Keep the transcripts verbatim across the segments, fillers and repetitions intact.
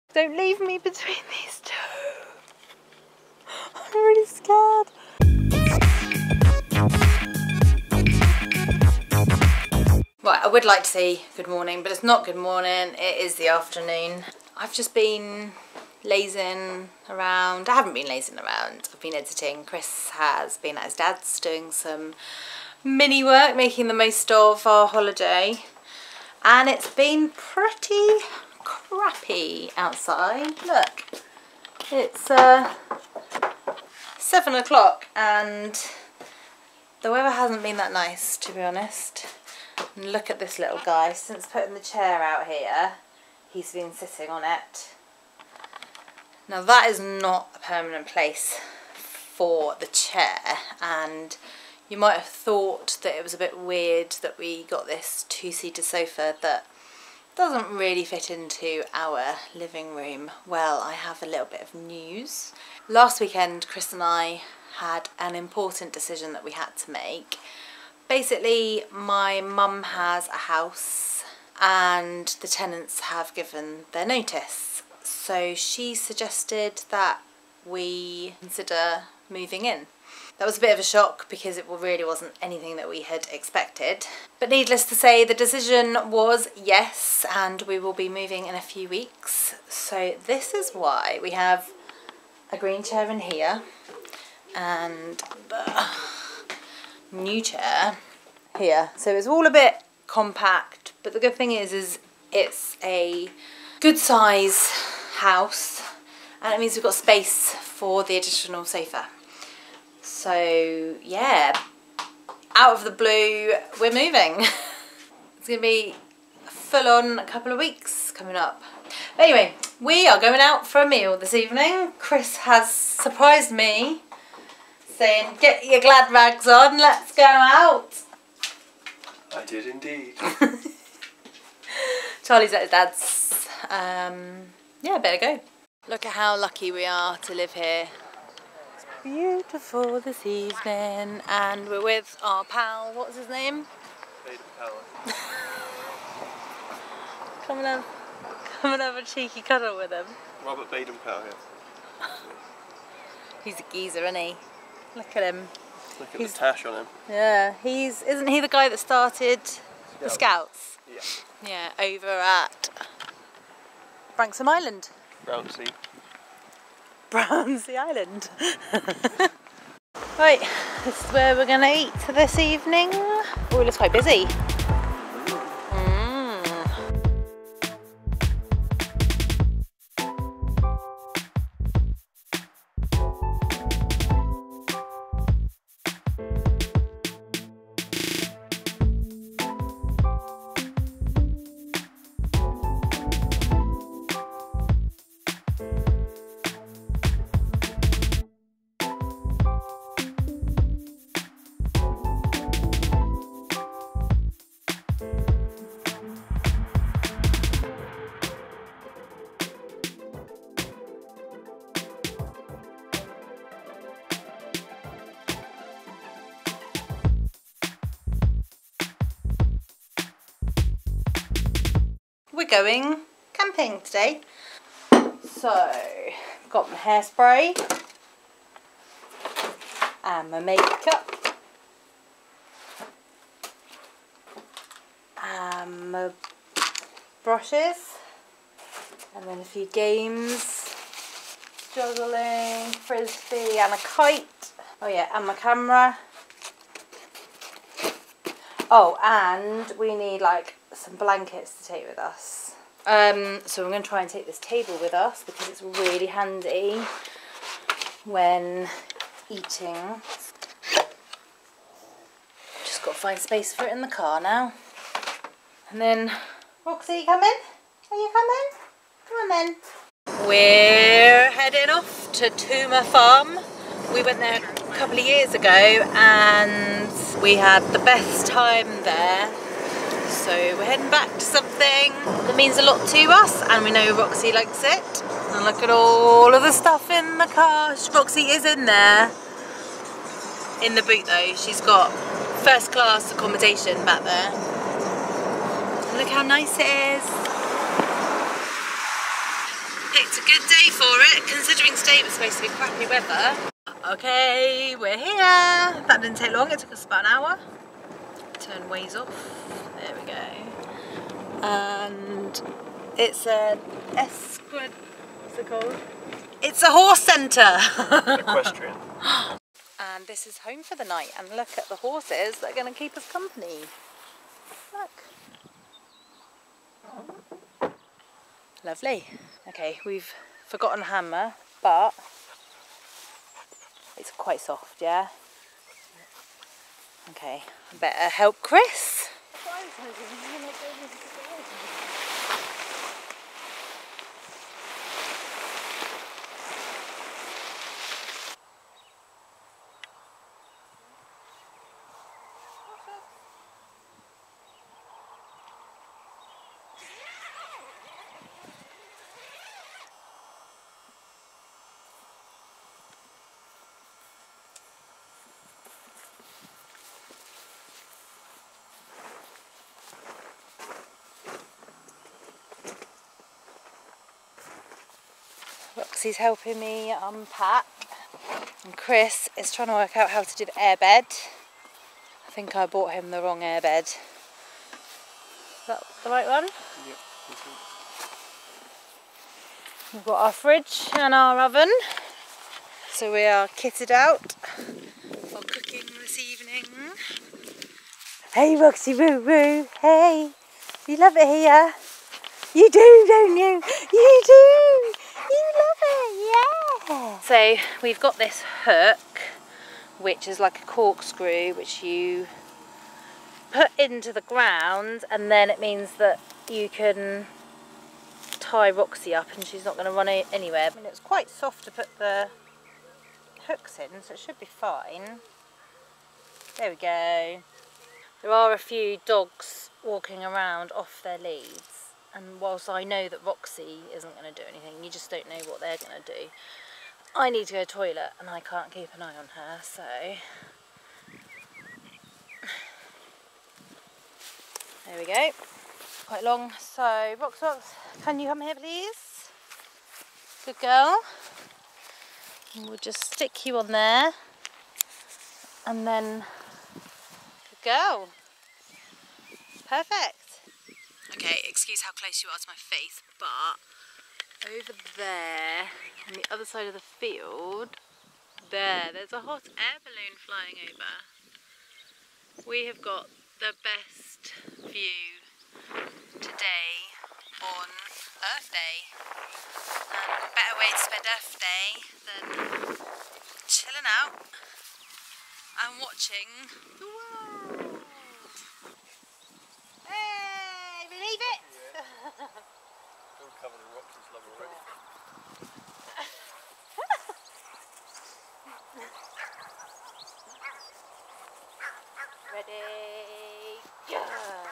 Don't leave me between these two. I'm really scared. Right, I would like to say good morning, but it's not good morning, it is the afternoon. I've just been lazing around. I haven't been lazing around, I've been editing. Chris has been at his dad's doing some mini work, making the most of our holiday. And it's been pretty crappy outside. Look, it's uh, seven o'clock and the weather hasn't been that nice, to be honest. And look at this little guy. Since putting the chair out here, he's been sitting on it. Now that is not a permanent place for the chair, and you might have thought that it was a bit weird that we got this two-seater sofa that doesn't really fit into our living room. Well, I have a little bit of news. Last weekend, Chris and I had an important decision that we had to make. Basically, my mum has a house and the tenants have given their notice. So she suggested that we consider moving in. That was a bit of a shock because it really wasn't anything that we had expected. But needless to say, the decision was yes, and we will be moving in a few weeks. So this is why we have a green chair in here and the new chair here. So it's all a bit compact, but the good thing is, is it's a good size house, and it means we've got space for the additional sofa. So yeah, out of the blue, we're moving. It's gonna be a full-on couple of weeks coming up. But anyway, we are going out for a meal this evening. Chris has surprised me, saying, get your glad rags on, let's go out. I did indeed. Charlie's at his dad's. Um, yeah, better go. Look at how lucky we are to live here. It's beautiful this evening, and we're with our pal. What's his name? Baden Powell. Come and have, come and have a cheeky cuddle with him. Robert Baden Powell, yes. He's a geezer, isn't he? Look at him. Look at He's, the tash on him. Yeah, he's isn't he the guy that started Scout. the Scouts? Yeah. Yeah, over at Branksome Island. Brownsea. Brownsea Island. Right, this is where we're going to eat this evening. Oh, it looks quite busy. We're going camping today. So, I've got my hairspray and my makeup and my brushes, and then a few games, juggling, frisbee and a kite. Oh yeah, and my camera. Oh, and we need like some blankets to take with us. Um, so I'm going to try and take this table with us because it's really handy when eating. Just got to find space for it in the car now. And then, Roxy, you coming? Are you coming? Come on then. We're heading off to Tuma Farm. We went there a couple of years ago and we had the best time there. So we're heading back to something that means a lot to us, and we know Roxy likes it. And look at all of the stuff in the car. Roxy is in there. In the boot though, she's got first class accommodation back there. Look how nice it is. Picked a good day for it, considering today was supposed to be crappy weather. Okay, we're here. That didn't take long, it took us about an hour. Turn ways off. There we go. And it's an esquid. What's it called? It's a horse centre. Equestrian. And this is home for the night. And look at the horses that are going to keep us company. Look. Lovely. Okay, we've forgotten hammer, but it's quite soft, yeah? Okay, I better help Chris. Roxy's helping me unpack, and Chris is trying to work out how to do the airbed. I think I bought him the wrong airbed. Is that the right one? Yep. We've got our fridge and our oven, so we are kitted out for cooking this evening. Hey Roxy woo woo, hey, you love it here? You do, don't you? You do! You love it, yeah! So we've got this hook, which is like a corkscrew, which you put into the ground, and then it means that you can tie Roxy up and she's not going to run anywhere. I mean, it's quite soft to put the hooks in, so it should be fine. There we go. There are a few dogs walking around off their leads. And whilst I know that Roxy isn't going to do anything, you just don't know what they're going to do. I need to go to the toilet and I can't keep an eye on her, so... There we go. Quite long. So, Rox Rox, can you come here please? Good girl. And we'll just stick you on there. And then... Good girl. Perfect. Okay, excuse how close you are to my face, but over there, on the other side of the field, there, there's a hot air balloon flying over. We have got the best view today on Earth Day. And what better way to spend Earth Day than chilling out and watching the world. Believe it? Yeah. All covered in rocks, it's lovely, right? Ready, go!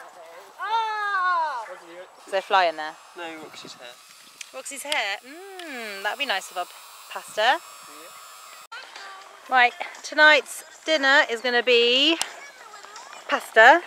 Oh! Is there a fly in there? No, Roxy's hair. Roxy's hair? Mmm, that'd be nice of our pasta. Yeah. Right, tonight's dinner is going to be pasta,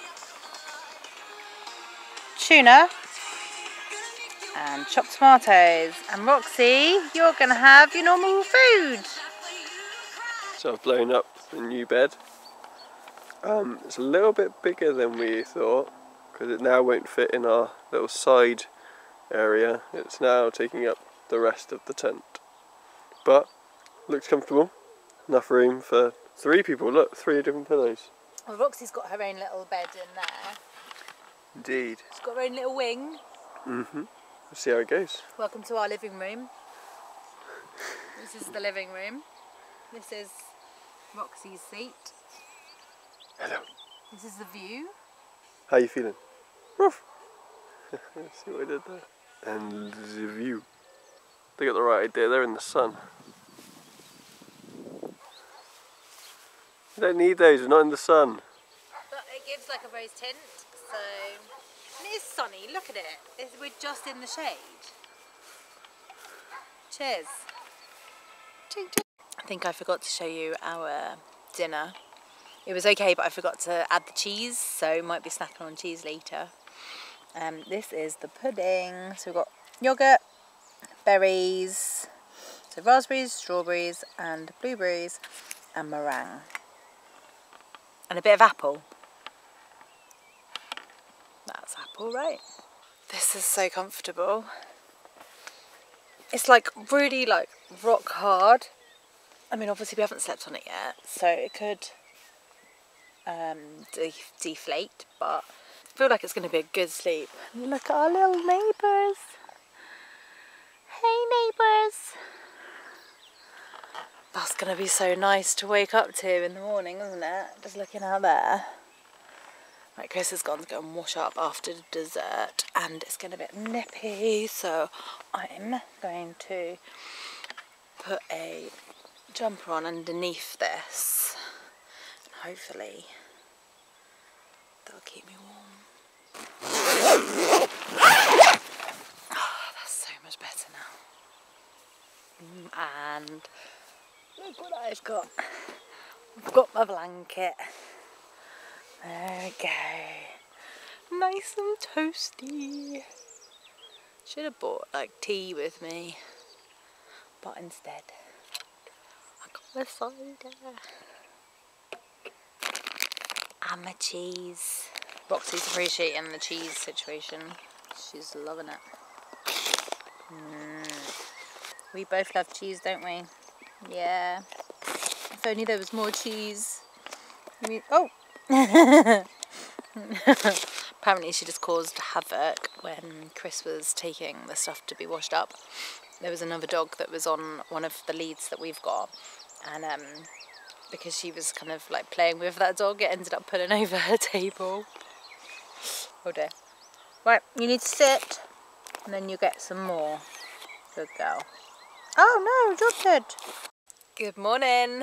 tuna and chopped tomatoes. And Roxy, you're going to have your normal food. So I've blown up the new bed. Um, it's a little bit bigger than we thought because it now won't fit in our little side area. It's now taking up the rest of the tent. But looks comfortable. Enough room for three people. Look, three different pillows. Well, Roxy's got her own little bed in there. Indeed. She's got her own little wing. Mm-hmm. We'll see how it goes. Welcome to our living room. This is the living room. This is Roxy's seat. Hello. This is the view. How are you feeling? Ruff. See what I did there? And the view. They got the right idea. They're in the sun. You don't need those. We're not in the sun. But it gives like a rose tint, so... And it is sunny, look at it. It's, we're just in the shade. Cheers. Ching, ching. I think I forgot to show you our dinner. It was okay, but I forgot to add the cheese, so might be snacking on cheese later. Um, this is the pudding. So we've got yoghurt, berries, so raspberries, strawberries and blueberries and meringue. And a bit of apple. That's apple, right? This is so comfortable. It's like really like rock hard. I mean, obviously we haven't slept on it yet, so it could um, de deflate, but I feel like it's going to be a good sleep. Look at our little neighbours. Hey neighbours. That's going to be so nice to wake up to in the morning, isn't it? Just looking out there. Right, Chris has gone to go and wash up after dessert and it's going to be nippy, so I'm going to put a jumper on underneath this and hopefully that'll keep me warm. Oh, that's so much better now. And look what I've got. I've got my blanket. There we go. Nice and toasty. Should have bought like tea with me, but instead I got the cider and my cheese. Roxy's appreciating the cheese situation. She's loving it. Mm. We both love cheese, don't we? Yeah. If only there was more cheese. I mean, oh! Apparently she just caused havoc when Chris was taking the stuff to be washed up. There was another dog that was on one of the leads that we've got, and um, because she was kind of like playing with that dog, it ended up pulling over her table. Oh dear. Right, you need to sit and then you get some more. Good girl. Oh no, dropped it. Good morning.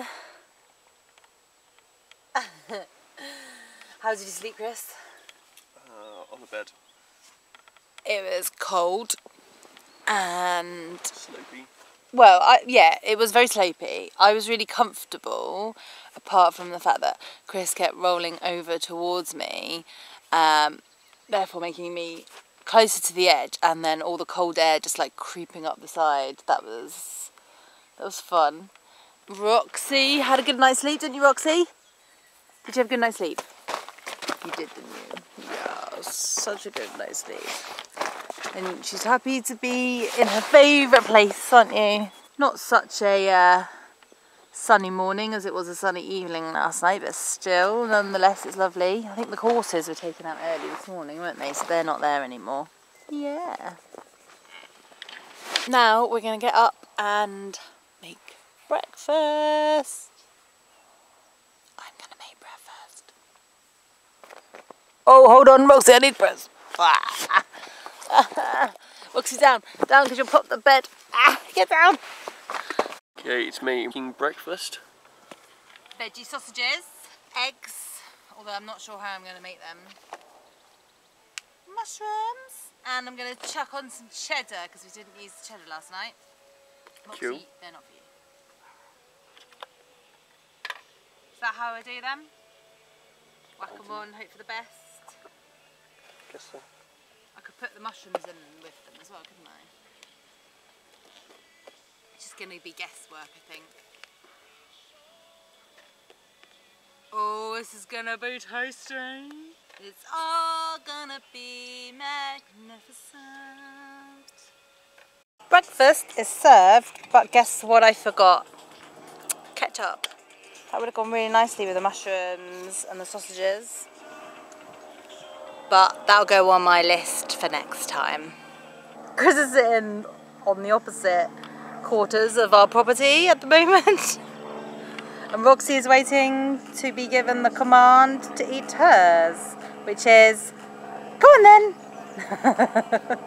How did you sleep, Chris? Uh, on the bed. It was cold and Slopey. well, I, yeah, it was very slopey. I was really comfortable, apart from the fact that Chris kept rolling over towards me, um, therefore making me closer to the edge, and then all the cold air just like creeping up the side. That was that was fun. Roxy had a good night's sleep, didn't you, Roxy? Did you have a good night's sleep? You did, didn't you? Yeah, such a good night's sleep. And she's happy to be in her favourite place, aren't you? Not such a uh, sunny morning as it was a sunny evening last night, but still, nonetheless, it's lovely. I think the horses were taken out early this morning, weren't they? So they're not there anymore. Yeah. Now we're going to get up and make breakfast. I'm going to make breakfast. Oh, hold on, Roxy, I need breakfast. Roxy, down, down, because you'll pop the bed. Ah, get down. Okay, it's making breakfast. Veggie sausages, eggs, although I'm not sure how I'm going to make them. Mushrooms, and I'm going to chuck on some cheddar because we didn't use the cheddar last night. Roxy, Cool. they're not for you. Is that how I do them? Whack them on, hope for the best. Guess so. I could put the mushrooms in with them as well, couldn't I? It's just going to be guesswork, I think. Oh, this is going to be tasty. It's all going to be magnificent. Breakfast is served, but guess what I forgot? Ketchup. That would have gone really nicely with the mushrooms and the sausages. But that'll go on my list for next time. Chris is sitting on the opposite quarters of our property at the moment. And Roxy is waiting to be given the command to eat hers, which is, go on then.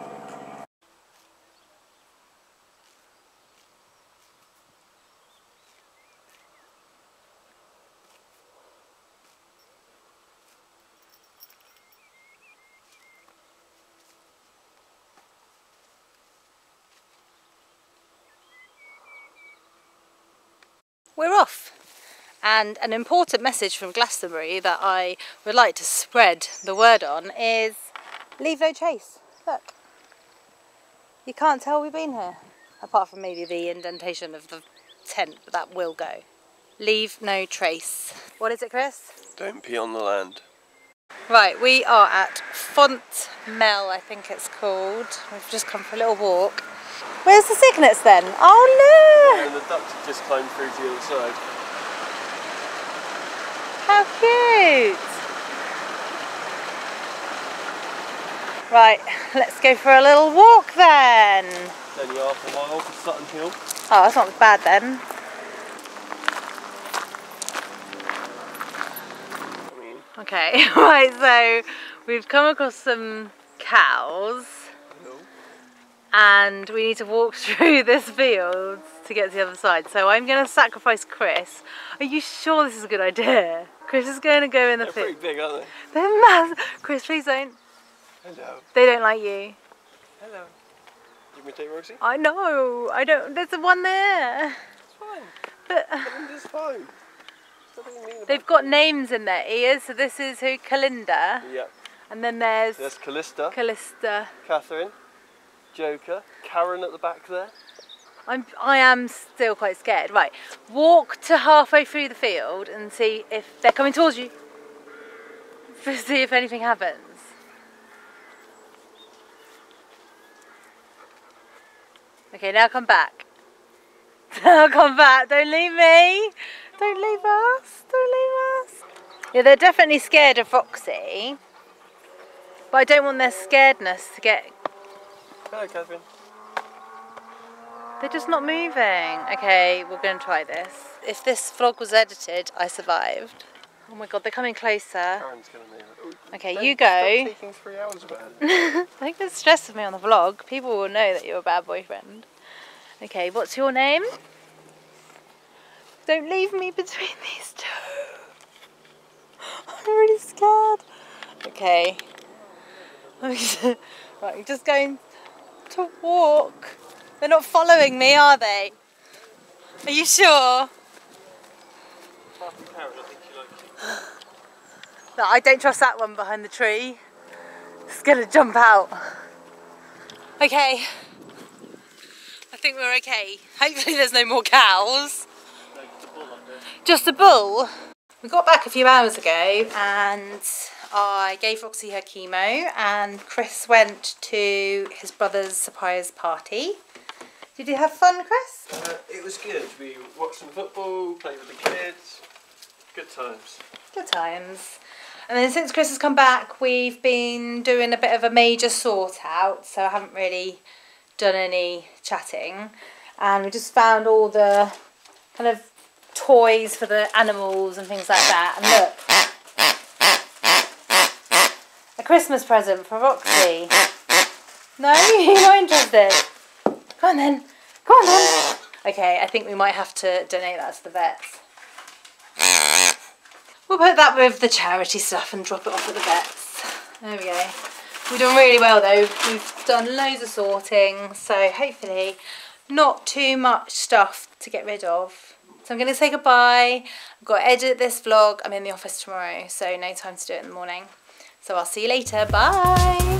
We're off. And an important message from Glastonbury that I would like to spread the word on is leave no trace. Look, you can't tell we've been here. apart from maybe the indentation of the tent, but that will go. Leave no trace. What is it, Chris? Don't pee on the land. Right, we are at Font Mel, I think it's called. We've just come for a little walk. Where's the cygnets then? Oh look! Yeah, and the ducks have just climbed through to the other side. How cute! Right, let's go for a little walk then. It's only half a mile to Sutton Hill. Oh, that's not bad then. I mean, Okay, right, so we've come across some cows no. and we need to walk through this field to get to the other side. So I'm going to sacrifice Chris. Are you sure this is a good idea? Chris is going to go in the They're field. pretty big, aren't they? They're massive. Chris, please don't. Hello. They don't like you. Hello. You want me to take Roxy? I know. I don't. There's the one there. It's fine. But It's fine. Nothing mean about they've got names in their ears. So this is who? Kalinda. Yeah. And then there's There's Callista, Callista. Catherine, Joker, Karen at the back there. I'm. I am still quite scared. Right. Walk to halfway through the field and see if they're coming towards you. See if anything happens. Okay, now come back. Now come back. Don't leave me. Don't leave us. Don't leave us. Yeah, they're definitely scared of Roxy. But I don't want their scaredness to get... Hello, Catherine. They're just not moving. Okay, we're going to try this. If this vlog was edited, I survived. Oh my god, they're coming closer. Karen's going to move. Ooh, Okay, don't you stop go. taking three hours about it. Don't get stressed with me on the vlog. People will know that you're a bad boyfriend. Okay, what's your name? Don't leave me between these two. I'm really scared. Okay. I'm just, right, I'm just going to walk. They're not following me, are they? Are you sure? Karen, I think she likes you. No, I don't trust that one behind the tree. It's gonna jump out. Okay. I think we're okay. Hopefully there's no more cows. No, just a bull up there. Just a bull. We got back a few hours ago and I gave Roxy her chemo and Chris went to his brother's surprise party. Did you have fun, Chris? Uh, it was good. We watched some football, played with the kids. Good times. Good times. And then since Chris has come back, we've been doing a bit of a major sort out, so I haven't really done any chatting. And we just found all the kind of toys for the animals and things like that. And look, a Christmas present for Roxy. No, you're not interested. Come on then, come on then. Okay, I think we might have to donate that to the vets. We'll put that with the charity stuff and drop it off at the vets. There we go. We've done really well though. We've done loads of sorting, so hopefully not too much stuff to get rid of. So I'm going to say goodbye. I've got to edit this vlog. I'm in the office tomorrow, so no time to do it in the morning. So I'll see you later. Bye.